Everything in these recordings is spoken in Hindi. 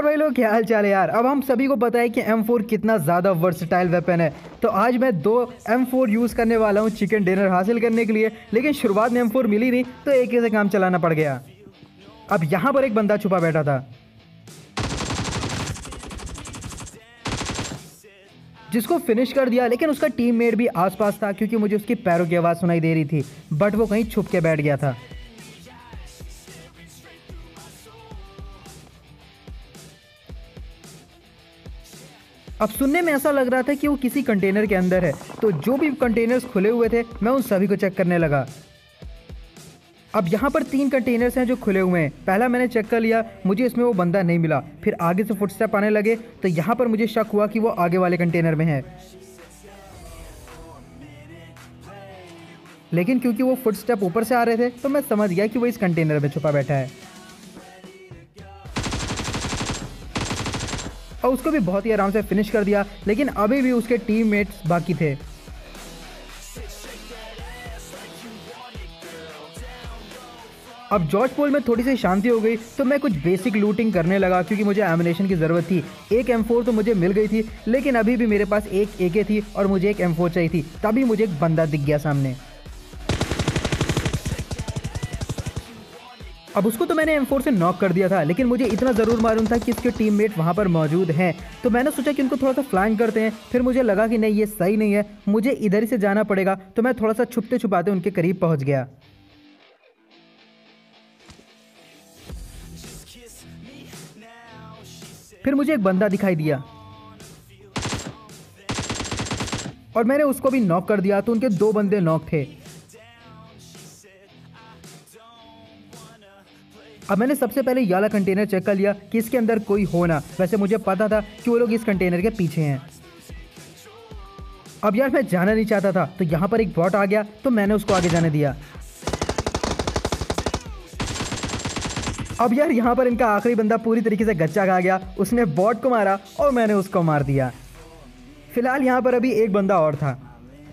और भाई लोग क्या हाल चाल है यार। अब हम सभी को पता है कि M4 कितना ज़्यादा वर्सटाइल वेपन है। तो आज मैं 2 M4 यूज़ करने वाला हूँ चिकन डिनर हासिल करने के लिए। लेकिन शुरुआत में M4 मिली नहीं तो एक से काम चलाना पड़ गया। अब यहाँ पर एक बंदा छुपा बैठा था जिसको फिनिश कर दिया, लेकिन उसका टीममेट भी आसपास था क्योंकि मुझे उसकी पैरों की आवाज़ सुनाई दे रही थी, बट वो कहीं छुप के बैठ गया था। अब सुनने में ऐसा लग रहा था कि वो किसी कंटेनर के अंदर है, तो जो भी कंटेनर्स खुले हुए थे मैं उन सभी को चेक करने लगा। अब यहाँ पर 3 कंटेनर्स हैं जो खुले हुए हैं। पहला मैंने चेक कर लिया, मुझे इसमें वो बंदा नहीं मिला। फिर आगे से फुटस्टेप आने लगे तो यहाँ पर मुझे शक हुआ कि वो आगे वाले कंटेनर में है, लेकिन क्योंकि वो फुटस्टेप ऊपर से आ रहे थे तो मैं समझ गया कि वो इस कंटेनर में छुपा बैठा है। और उसको भी बहुत ही आराम से फिनिश कर दिया, लेकिन अभी भी उसके टीममेट्स बाकी थे। अब जॉर्ज पोल में थोड़ी सी शांति हो गई तो मैं कुछ बेसिक लूटिंग करने लगा क्योंकि मुझे एमुनेशन की ज़रूरत थी। एक M4 तो मुझे मिल गई थी, लेकिन अभी भी मेरे पास एक AK थी और मुझे एक M4 चाहिए थी। तभी मुझे एक बंदा दिख गया सामने। अब उसको तो मैंने M4 से नॉक कर दिया था, लेकिन मुझे इतना ज़रूर मालूम था कि इसके टीममेट वहाँ पर मौजूद हैं। तो मैंने सोचा कि उनको थोड़ा सा फ्लैंक करते हैं। फिर मुझे लगा कि नहीं, ये सही नहीं है, मुझे इधर ही से जाना पड़ेगा। तो मैं थोड़ा सा छुपते छुपाते उनके करीब पहुँच गया। फिर मुझे एक बंदा दिखाई दिया और मैंने उसको भी नॉक कर दिया। तो उनके 2 बंदे नॉक थे। अब मैंने सबसे पहले ये वाला कंटेनर चेक कर लिया कि इसके अंदर कोई हो ना। वैसे मुझे पता था कि वो लोग इस कंटेनर के पीछे हैं। अब यार मैं जाना नहीं चाहता था, तो यहाँ पर एक बॉट आ गया तो मैंने उसको आगे जाने दिया। अब यार यहाँ पर इनका आखिरी बंदा पूरी तरीके से गच्चा खा गया। उसने बॉट को मारा और मैंने उसको मार दिया। फिलहाल यहाँ पर अभी एक बंदा और था।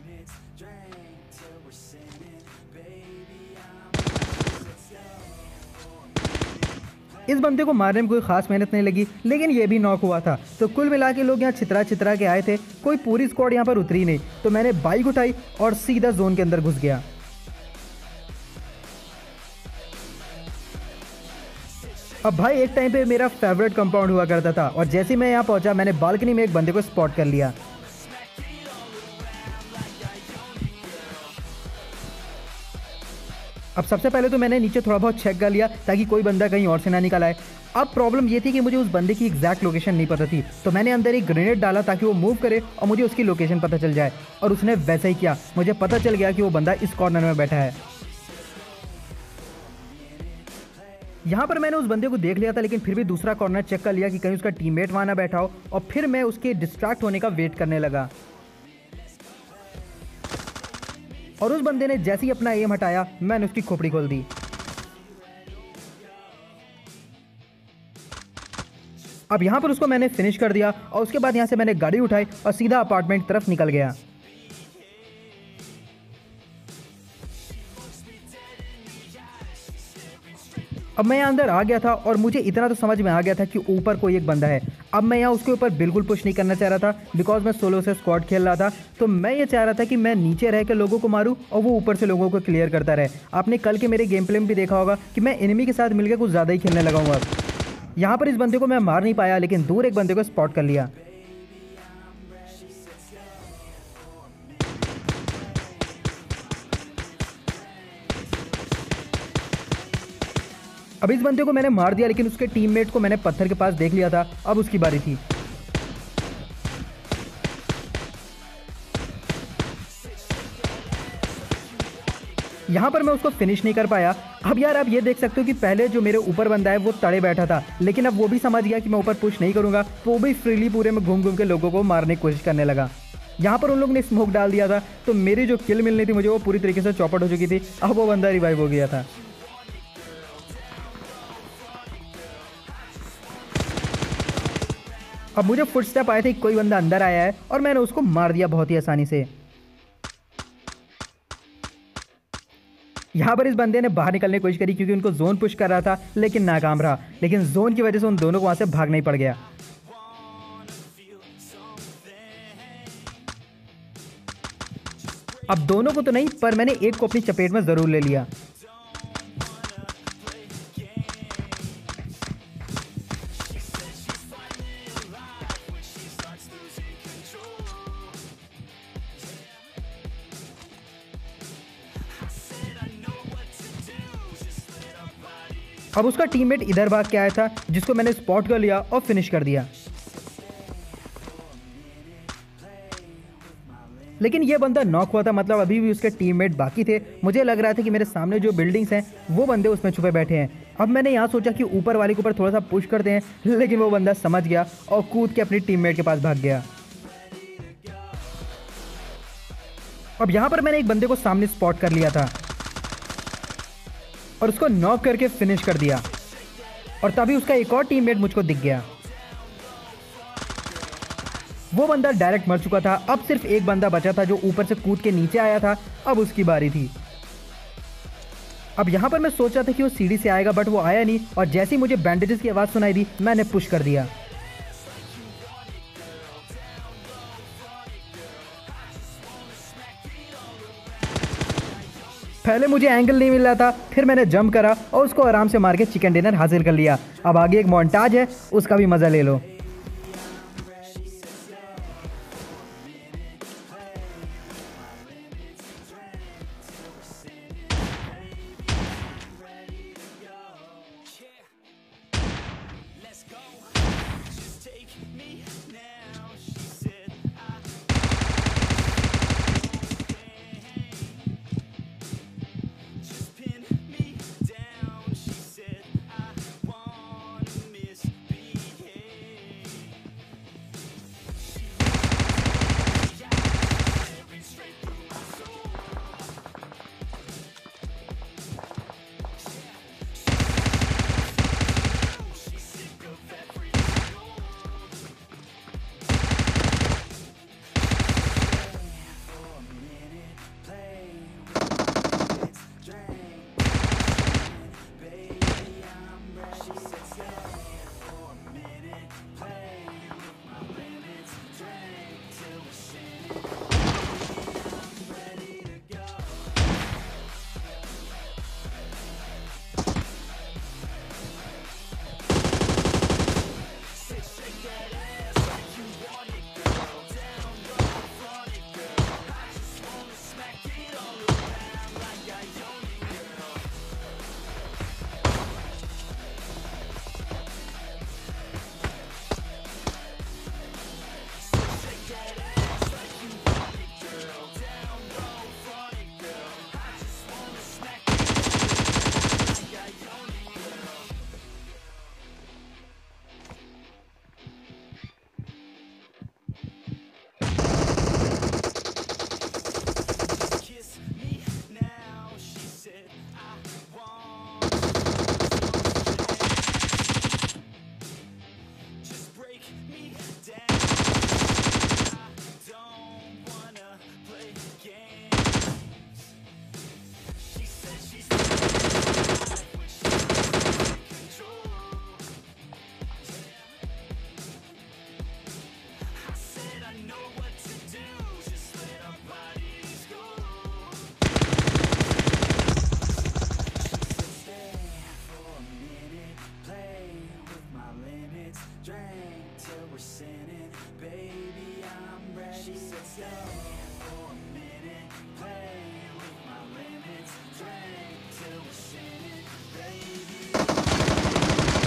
इस बंदे को मारने में कोई खास मेहनत नहीं लगी, लेकिन ये भी नॉक हुआ था। तो कुल मिला के लोग यहाँ छितरा छितरा के आए थे, कोई पूरी स्क्वाड यहाँ पर उतरी नहीं। तो मैंने बाइक उठाई और सीधा जोन के अंदर घुस गया। अब भाई एक टाइम पे मेरा फेवरेट कंपाउंड हुआ करता था, और जैसे मैं यहाँ पहुंचा मैंने बालकनी में एक बंदे को स्पॉट कर लिया। अब सबसे पहले तो मैंने नीचे थोड़ा बहुत चेक कर लिया ताकि कोई बंदा कहीं और से ना निकल आए। अब प्रॉब्लम ये थी कि मुझे उस बंदे की एग्जैक्ट लोकेशन नहीं पता थी, तो मैंने अंदर एक ग्रेनेड डाला ताकि वो मूव करे और मुझे उसकी लोकेशन पता चल जाए। और उसने वैसा ही किया। मुझे पता चल गया कि वो बंदा इस कॉर्नर में बैठा है। यहाँ पर मैंने उस बंदे को देख लिया था, लेकिन फिर भी दूसरा कॉर्नर चेक कर लिया कि कहीं उसका टीममेट वहाँ ना बैठा हो, और फिर मैं उसके डिस्ट्रैक्ट होने का वेट करने लगा। और उस बंदे ने जैसे ही अपना एम हटाया मैंने उसकी खोपड़ी खोल दी। अब यहाँ पर उसको मैंने फिनिश कर दिया और उसके बाद यहाँ से मैंने गाड़ी उठाई और सीधा अपार्टमेंट की तरफ निकल गया। अब मैं यहाँ अंदर आ गया था और मुझे इतना तो समझ में आ गया था कि ऊपर कोई एक बंदा है। अब मैं यहाँ उसके ऊपर बिल्कुल पुश नहीं करना चाह रहा था, बिकॉज मैं सोलो से स्क्वाड खेल रहा था। तो मैं ये चाह रहा था कि मैं नीचे रह के लोगों को मारूं और वो ऊपर से लोगों को क्लियर करता रहे। आपने कल के मेरे गेम प्ले में भी देखा होगा कि मैं एनिमी के साथ मिलकर कुछ ज़्यादा ही खेलने लगा हूँ। अब यहाँ पर इस बंदे को मैं मार नहीं पाया, लेकिन दूर एक बंदे को स्पॉट कर लिया। अब इस बंदे को मैंने मार दिया, लेकिन उसके टीममेट को मैंने पत्थर के पास देख लिया था। अब उसकी बारी थी। यहाँ पर मैं उसको फिनिश नहीं कर पाया। अब यार आप ये देख सकते हो कि पहले जो मेरे ऊपर बंदा है वो तड़े बैठा था, लेकिन अब वो भी समझ गया कि मैं ऊपर पुश नहीं करूँगा, तो वो भी फ्रीली पूरे में घूम घूम के लोगों को मारने की कोशिश करने लगा। यहाँ पर उन लोगों ने स्मोक डाल दिया था, तो मेरी जो किल मिलनी थी मुझे वो पूरी तरीके से चौपट हो चुकी थी। अब वो बंदा रिवाइव हो गया था। अब मुझे फुटस्टेप आए थे, कोई बंदा अंदर आया है और मैंने उसको मार दिया बहुत ही आसानी से। यहाँ पर इस बंदे ने बाहर निकलने की कोशिश करी क्योंकि उनको जोन पुश कर रहा था, लेकिन नाकाम रहा। लेकिन जोन की वजह से उन दोनों को वहाँ से भागना ही पड़ गया। अब दोनों को तो नहीं, पर मैंने एक को अपनी चपेट में ज़रूर ले लिया। अब उसका टीममेट इधर भाग के आया था, जिसको मैंने स्पॉट कर लिया और फिनिश कर दिया। लेकिन ये बंदा नॉक हुआ था, मतलब अभी भी उसके टीममेट बाकी थे। मुझे लग रहा था कि मेरे सामने जो बिल्डिंग्स हैं वो बंदे उसमें छुपे बैठे हैं। अब मैंने यहाँ सोचा कि ऊपर वाले के ऊपर थोड़ा सा पुश करते हैं, लेकिन वो बंदा समझ गया और कूद के अपनी टीममेट के पास भाग गया। अब यहाँ पर मैंने एक बंदे को सामने स्पॉट कर लिया था और उसको नॉक करके फिनिश कर दिया। और तभी उसका एक और टीममेट मुझको दिख गया। वो बंदा डायरेक्ट मर चुका था। अब सिर्फ एक बंदा बचा था जो ऊपर से कूद के नीचे आया था। अब उसकी बारी थी। अब यहाँ पर मैं सोच रहा था कि वो सीढ़ी से आएगा, बट वो आया नहीं। और जैसे ही मुझे बैंडेजेस की आवाज़ सुनाई दी, मैंने पुश कर दिया। पहले मुझे एंगल नहीं मिल रहा था, फिर मैंने जंप करा और उसको आराम से मार के चिकन डिनर हासिल कर लिया। अब आगे एक मोन्टाज है, उसका भी मज़ा ले लो।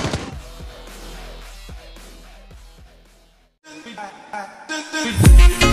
I